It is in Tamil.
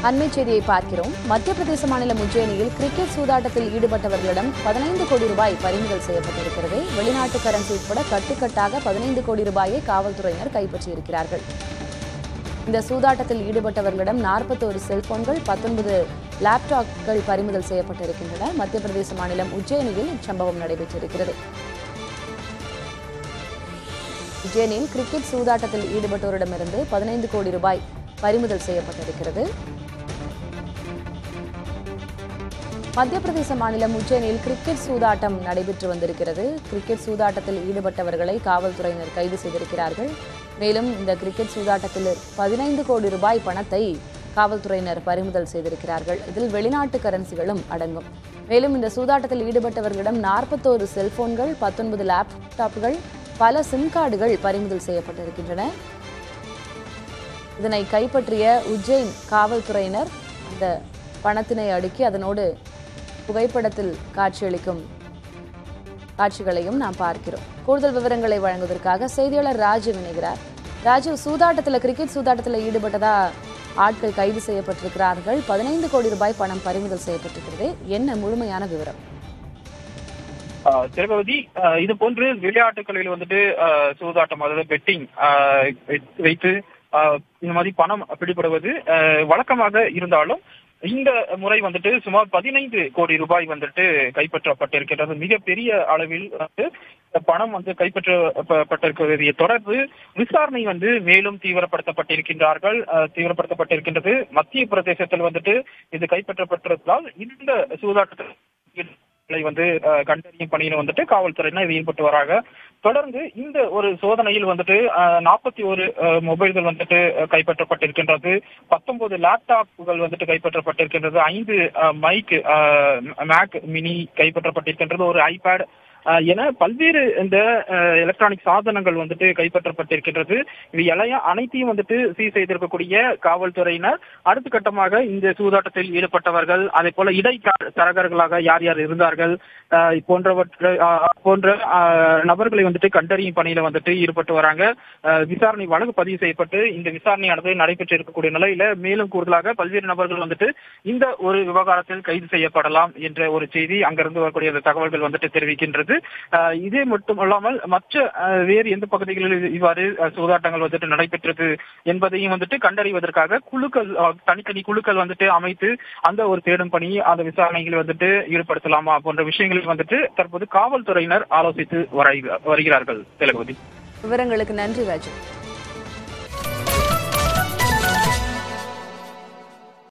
அண்மை செய்தியை பார்க்கிறோம். மத்திய பிரதேச மாநிலம் உஜ்ஜயினியில் கிரிக்கெட் சூதாட்டத்தில் ஈடுபட்டவர்களிடம் 15 கோடி ரூபாய் பறிமுதல் செய்யப்பட்டிருக்கிறது. வெளிநாட்டு கரன்சி உட்பட கட்டுக்கட்டாக 15 கோடி ரூபாயை காவல்துறையினர் கைப்பற்றியிருக்கிறார்கள். இந்த சூதாட்டத்தில் ஈடுபட்டவர்களிடம் 41 செல்போன்கள், 19 லேப்டாப்கள் பறிமுதல் செய்யப்பட்டிருக்கின்றன. மத்திய பிரதேச மாநிலம் உஜ்ஜயினியில் இச்சம்பவம் நடைபெற்றிருக்கிறது. உஜ்ஜயினில் கிரிக்கெட் சூதாட்டத்தில் ஈடுபட்டோரிடமிருந்து 15 கோடி ரூபாய் பறிமுதல் செய்யப்பட்டிருக்கிறது. மத்திய பிரதேச மாநிலம் உஜ்ஜயினில் கிரிக்கெட் சூதாட்டம் நடைபெற்று வந்திருக்கிறது. கிரிக்கெட் சூதாட்டத்தில் ஈடுபட்டவர்களை காவல்துறையினர் கைது செய்திருக்கிறார்கள். மேலும் இந்த கிரிக்கெட் சூதாட்டத்தில் 15 கோடி ரூபாய் பணத்தை காவல்துறையினர் பறிமுதல் செய்திருக்கிறார்கள். இதில் வெளிநாட்டு கரன்சிகளும் அடங்கும். மேலும் இந்த சூதாட்டத்தில் ஈடுபட்டவர்களிடம் 41 செல்போன்கள், 19 லேப்டாப்கள், பல சிம் கார்டுகள் பறிமுதல் செய்யப்பட்டிருக்கின்றன. இதனை கைப்பற்றிய உஜ்ஜைன் காவல்துறையினர் அந்த பணத்தினை அடுக்கி அதனோடு புகைப்படத்தில் காட்சியளிக்கும் காட்சிகளையும் நாம் பார்க்கிறோம். கூடுதல் விவரங்களை வழங்குவதற்காக செய்தியாளர் ராஜீவ் இணைகிறார். ராஜீவ், கிரிக்கெட் சூதாட்டத்தில் ஈடுபட்டதா ஆட்கள் கைது செய்யப்பட்டிருக்கிறார்கள். 15 கோடி ரூபாய் பணம் பறிமுதல் செய்யப்பட்டிருக்கிறது. என்ன முழுமையான விவரம்? திரகவதி, இது போன்று விளையாட்டுகளில் சூதாட்டம், அதாவது பெட்டிங் வைத்து இந்த மாதிரி பணம் பிடிபடுவது வழக்கமாக இருந்தாலும் இந்த முறை சுமார் 15 கோடி ரூபாய் கைப்பற்றப்பட்டிருக்கிறது. மிகப்பெரிய அளவில் பணம் கைப்பற்றப்பட்டிருக்கிறதை தொடர்ந்து விசாரணை மேலும் தீவிரப்படுத்தப்பட்டிருக்கின்றது. மத்திய பிரதேசத்தில் இது கைப்பற்றப்பட்டிருப்பதால் இந்த சூதாட்டத்தில் கண்டறியும் பணியில காவல்துறையினர் ஈடுபட்டு வராங்க. தொடர்ந்து இந்த ஒரு சோதனையில் 41 மொபைல்கள் கைப்பற்றப்பட்டிருக்கின்றது. 19 லேப்டாப்கள் கைப்பற்றப்பட்டிருக்கின்றது. 5 மேக் மினி கைப்பற்றப்பட்டிருக்கின்றது. ஒரு ஐபேட் என பல்வேறு இந்த எலக்ட்ரானிக் சாதனங்கள் கைப்பற்றப்பட்டிருக்கின்றது. இது அனைத்தையும் சீர் செய்திருக்கக்கூடிய காவல்துறையினர் அடுத்த கட்டமாக இந்த சூதாட்டத்தில் ஈடுபட்டவர்கள், அதே போல இடைத்தரகர்களாக யார் யார் இருந்தார்கள் போன்ற நபர்களை கண்டறியும் பணியில ஈடுபட்டு வராங்க. விசாரணை வழக்கு பதிவு செய்யப்பட்டு இந்த விசாரணையானது நடைபெற்று இருக்கக்கூடிய நிலையில மேலும் கூடுதலாக பல்வேறு நபர்கள் இந்த ஒரு விவகாரத்தில் கைது செய்யப்படலாம் என்ற ஒரு செய்தி அங்கிருந்து வரக்கூடிய தகவல்கள் தெரிவிக்கின்றது. இதே மட்டும் அல்லாமல் மற்ற வேறு எந்த பகுதிகளில் இவ்வாறு சூதாட்டங்கள் நடைபெற்றது என்பதையும் கண்டறிவதற்காக தனித்தனி குழுக்கள் அமைத்து அந்த ஒரு தேடும் பணி, அந்த விசாரணைகளை ஈடுபடுத்தலாமா போன்ற விஷயங்களில் தற்போது காவல்துறையினர் ஆலோசித்து வருகிறார்கள். திலகவதி, விவரங்களுக்கு நன்றி ராஜு.